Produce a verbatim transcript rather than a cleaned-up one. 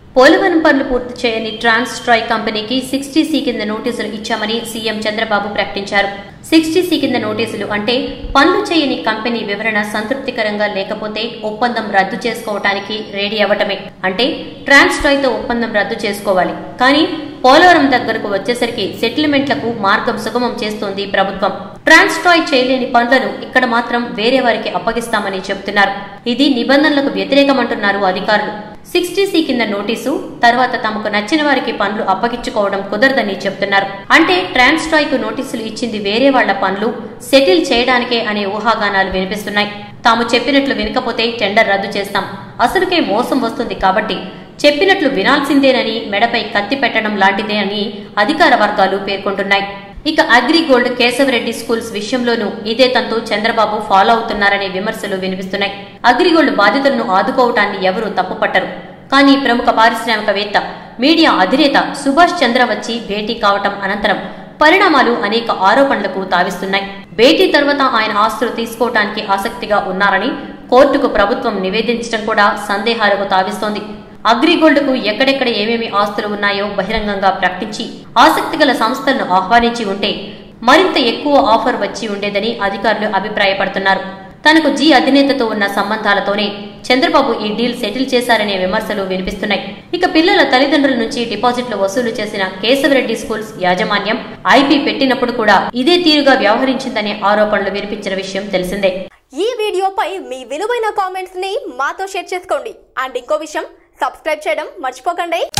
పోలవరం పనులు పూర్తి చేయని ట్రాన్స్ ట్రాయ్ కంపెనీకి సిక్స్టీ సి కింద నోటీసులు ఇచ్చామని సీఎం చంద్రబాబు ప్రకటించారు. సిక్స్టీ సి కింద నోటీసులు అంటే పనులు చేయని కంపెనీ వివరణ సంతృప్తికరంగా లేకపోతే ఒప్పందం రద్దు చేసుకోవటానికి రెడీ అవ్వటమే. అంటే ట్రాన్స్ ట్రాయ్ తో ఒప్పందం రద్దు చేసుకోవాలి. కానీ పోలవరం దగ్గరకు వచ్చేసరికి సెటిల్మెంట్లకు మార్గం సుగమం చేస్తోంది ప్రభుత్వం. ట్రాన్స్ ట్రాయ్ చేయలేని పనులను ఇక్కడ మాత్రం వేరే వారికి అప్పగిస్తామని చెబుతున్నారు. ఇది నిబంధనలకు వ్యతిరేకమంటున్నారు అధికారులు. సిక్స్టీ సి కింద నోటీసు తర్వాత తమకు నచ్చిన వారికి పనులు అప్పగించుకోవడం కుదరదని చెబుతున్నారు. అంటే ట్రాన్స్ ట్రాయ్ కు నోటీసులు ఇచ్చింది వేరే వాళ్ల పనులు సెటిల్ చేయడానికే అనే ఊహాగానాలు వినిపిస్తున్నాయి. తాము చెప్పినట్లు వినకపోతే టెండర్ రద్దు చేస్తాం, అసలుకే మోసం వస్తుంది కాబట్టి చెప్పినట్లు వినాల్సిందేనని మెడపై కత్తి పెట్టడం లాంటిదే అని అధికార వర్గాలు పేర్కొంటున్నాయి. ఇక అగ్రిగోల్డ్ కేశవరెడ్డి స్కూల్స్ విషయంలోనూ ఇదే తంతు చంద్రబాబు ఫాలో అవుతున్నారనే విమర్శలు వినిపిస్తున్నాయి. అగ్రిగోల్డ్ బాధితులను ఆదుకోవటాన్ని ఎవరూ తప్పుపట్టరు. కానీ ప్రముఖ పారిశ్రామికవేత్త మీడియా అధినేత సుభాష్ చంద్ర వచ్చి భేటీ కావటం అనంతరం పరిణామాలు అనేక ఆరోపణలకు తావిస్తున్నాయి. భేటీ తర్వాత ఆయన ఆస్తులు తీసుకోవటానికి ఆసక్తిగా ఉన్నారని కోర్టుకు ప్రభుత్వం నివేదించడం కూడా సందేహాలకు తావిస్తోంది. అగ్రిగోల్డ్ కు ఎక్కడెక్కడ ఏమేమి ఆస్తులు ఉన్నాయో బహిరంగంగా ప్రకటించి ఆసక్తి గల సంస్థలను ఆహ్వానించి ఉంటే మరింత ఎక్కువ ఆఫర్ వచ్చి ఉండేదని అధికారులు అభిప్రాయపడుతున్నారు. తనకు జీ అధినేతతో ఉన్న సంబంధాలతోనే చంద్రబాబు ఈ డీల్ సెటిల్ చేశారనే విమర్శలు వినిపిస్తున్నాయి. ఇక పిల్లల తల్లిదండ్రుల నుంచి డిపాజిట్లు వసూలు చేసిన కేశవరెడ్డి స్కూల్స్ యాజమాన్యం ఐపీ పెట్టినప్పుడు కూడా ఇదే తీరుగా వ్యవహరించిందనే ఆరోపణలు వినిపించిన విషయం తెలిసిందే. ఈ వీడియోపై మీ విలువైన కామెంట్స్ ని మాతో షేర్ చేసుకోండి. అండ్ ఇంకో విషయం, సబ్స్క్రైబ్ చేయడం మర్చిపోకండి.